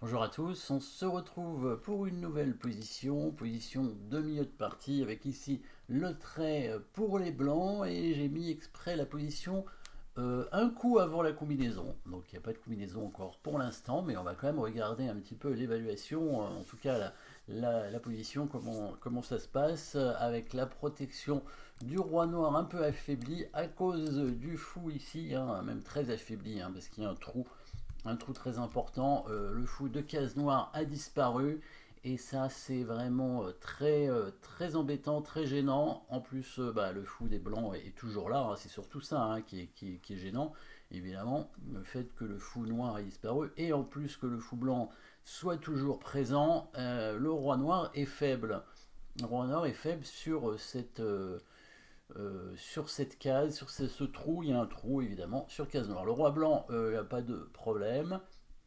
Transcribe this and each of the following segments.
Bonjour à tous, on se retrouve pour une nouvelle position de milieu de partie avec ici le trait pour les blancs et j'ai mis exprès la position un coup avant la combinaison. Donc il n'y a pas de combinaison encore pour l'instant, mais on va quand même regarder un petit peu l'évaluation, en tout cas la position, comment ça se passe avec la protection du roi noir un peu affaibli à cause du fou ici, hein, même très affaibli, hein, parce qu'il y a un trou très important. Le fou de case noire a disparu et ça c'est vraiment très embêtant, très gênant. En plus le fou des blancs est toujours là, hein. C'est surtout ça, hein, qui est gênant évidemment, le fait que le fou noir ait disparu et en plus que le fou blanc soit toujours présent. Le roi noir est faible. Le roi noir est faible sur cette case, sur ce trou. Il y a un trou évidemment sur case noire. Le roi blanc, il n'y a pas de problème.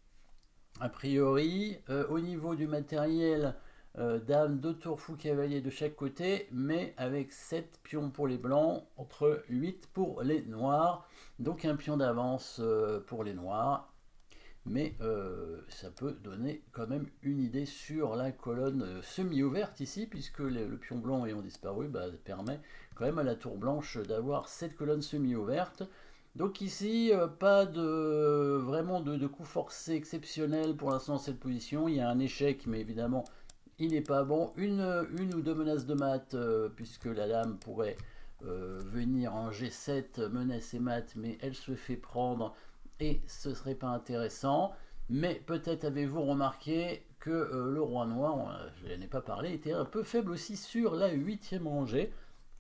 A priori, au niveau du matériel, dame, 2 tours, fou, cavalier de chaque côté, mais avec 7 pions pour les blancs, entre 8 pour les noirs. Donc un pion d'avance pour les noirs. Mais ça peut donner quand même une idée sur la colonne semi-ouverte ici, puisque le pion blanc ayant disparu, permet quand même à la tour blanche d'avoir cette colonne semi-ouverte. Donc ici, pas vraiment de coup forcé exceptionnel pour l'instant dans cette position. Il y a un échec, mais évidemment, il n'est pas bon. Une ou deux menaces de mat, puisque la dame pourrait venir en G7, menacer mat, mais elle se fait prendre et ce serait pas intéressant. Mais peut-être avez-vous remarqué que le roi noir, je n'en ai pas parlé, était un peu faible aussi sur la 8e rangée.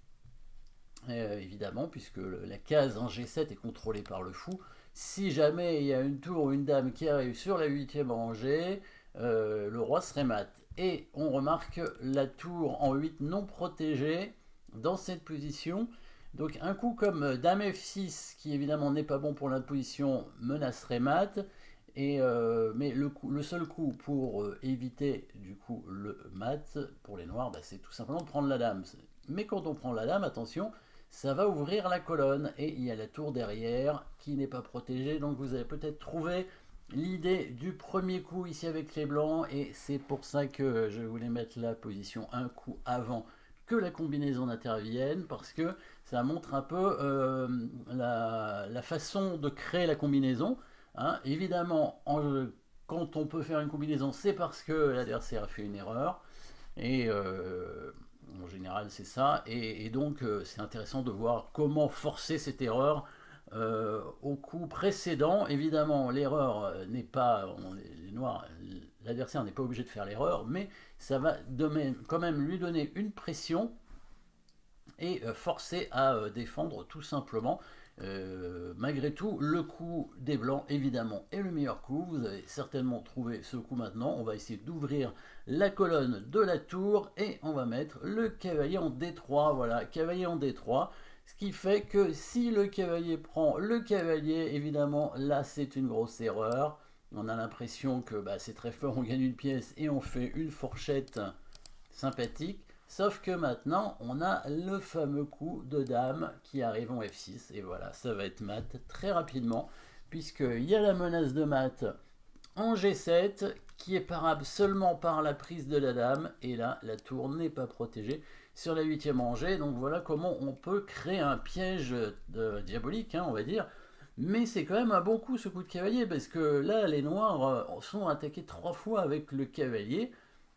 Évidemment, puisque la case en G7 est contrôlée par le fou. Si jamais il y a une tour ou une dame qui arrive sur la 8e rangée, le roi serait mat. Et on remarque la tour en 8 non protégée dans cette position. Donc un coup comme dame F6, qui évidemment n'est pas bon pour la position, menacerait mat. Mais le seul coup pour éviter du coup le mat pour les noirs, c'est tout simplement de prendre la dame. Mais quand on prend la dame, attention, ça va ouvrir la colonne et il y a la tour derrière qui n'est pas protégée. Donc vous avez peut-être trouvé l'idée du premier coup ici avec les blancs et c'est pour ça que je voulais mettre la position un coup avant que la combinaison n'intervienne, parce que ça montre un peu la façon de créer la combinaison, hein. Évidemment, quand on peut faire une combinaison, c'est parce que l'adversaire a fait une erreur et en général c'est ça, et donc c'est intéressant de voir comment forcer cette erreur au coup précédent. Évidemment l'erreur n'est pas, les noirs, l'adversaire n'est pas obligé de faire l'erreur, mais ça va quand même lui donner une pression et forcer à défendre tout simplement. Malgré tout, le coup des blancs évidemment est le meilleur coup. Vous avez certainement trouvé ce coup maintenant. On va essayer d'ouvrir la colonne de la tour et on va mettre le cavalier en D3. Voilà, cavalier en D3. Ce qui fait que si le cavalier prend le cavalier, évidemment là c'est une grosse erreur. On a l'impression que c'est très fort, on gagne une pièce et on fait une fourchette sympathique. Sauf que maintenant, on a le fameux coup de dame qui arrive en F6. Et voilà, ça va être mat très rapidement, puisqu'il y a la menace de mat en G7, qui est parable seulement par la prise de la dame. Et là, la tour n'est pas protégée sur la 8e rangée. Donc voilà comment on peut créer un piège diabolique, hein, on va dire. Mais c'est quand même un bon coup, ce coup de cavalier, parce que là, les noirs sont attaqués 3 fois avec le cavalier.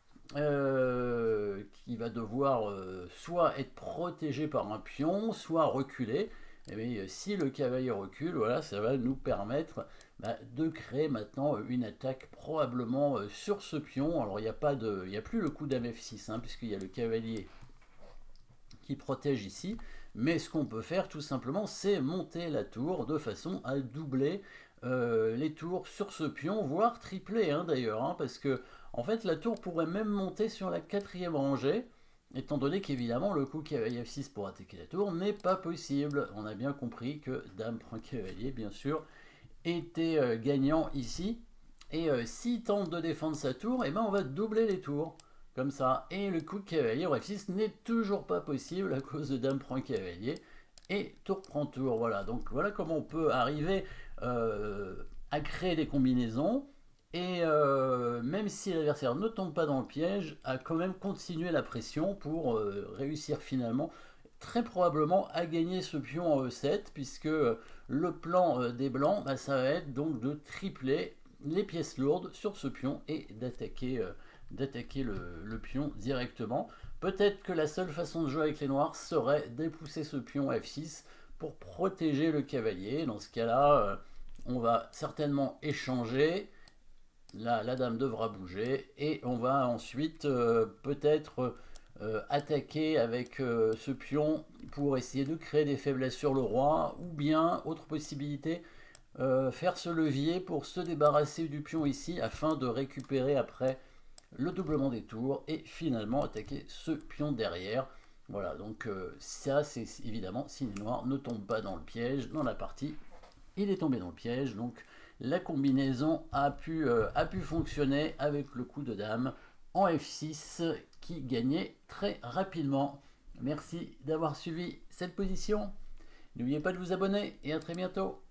Qui va devoir soit être protégé par un pion, soit reculer. Et bien, si le cavalier recule, voilà, ça va nous permettre de créer maintenant une attaque probablement sur ce pion. Alors il n'y a plus le coup dame F6, hein, puisqu'il y a le cavalier qui protège ici. Mais ce qu'on peut faire tout simplement, c'est monter la tour de façon à doubler les tours sur ce pion, voire tripler, hein, d'ailleurs, hein, parce que en fait la tour pourrait même monter sur la 4e rangée, étant donné qu'évidemment le coup cavalier F6 pour attaquer la tour n'est pas possible. On a bien compris que dame prend cavalier, bien sûr, était gagnant ici. Et s'il tente de défendre sa tour, et on va doubler les tours comme ça, et le coup de cavalier au F6 n'est toujours pas possible à cause de dame prend cavalier et tour prend tour. Voilà, donc voilà comment on peut arriver à créer des combinaisons Et même si l'adversaire ne tombe pas dans le piège, a quand même continué la pression pour réussir finalement, très probablement, à gagner ce pion en E7, puisque le plan des blancs, bah, ça va être donc de tripler les pièces lourdes sur ce pion et d'attaquer le pion directement. Peut-être que la seule façon de jouer avec les noirs serait d'épousser ce pion F6 pour protéger le cavalier. Dans ce cas-là, on va certainement échanger. Là, la dame devra bouger et on va ensuite peut-être attaquer avec ce pion pour essayer de créer des faiblesses sur le roi, ou bien, autre possibilité, faire ce levier pour se débarrasser du pion ici afin de récupérer après le doublement des tours et finalement attaquer ce pion derrière. Voilà, donc ça c'est évidemment si les noirs ne tombent pas dans le piège dans la partie. Il est tombé dans le piège, donc la combinaison a pu fonctionner avec le coup de dame en F6 qui gagnait très rapidement. Merci d'avoir suivi cette position. N'oubliez pas de vous abonner et à très bientôt.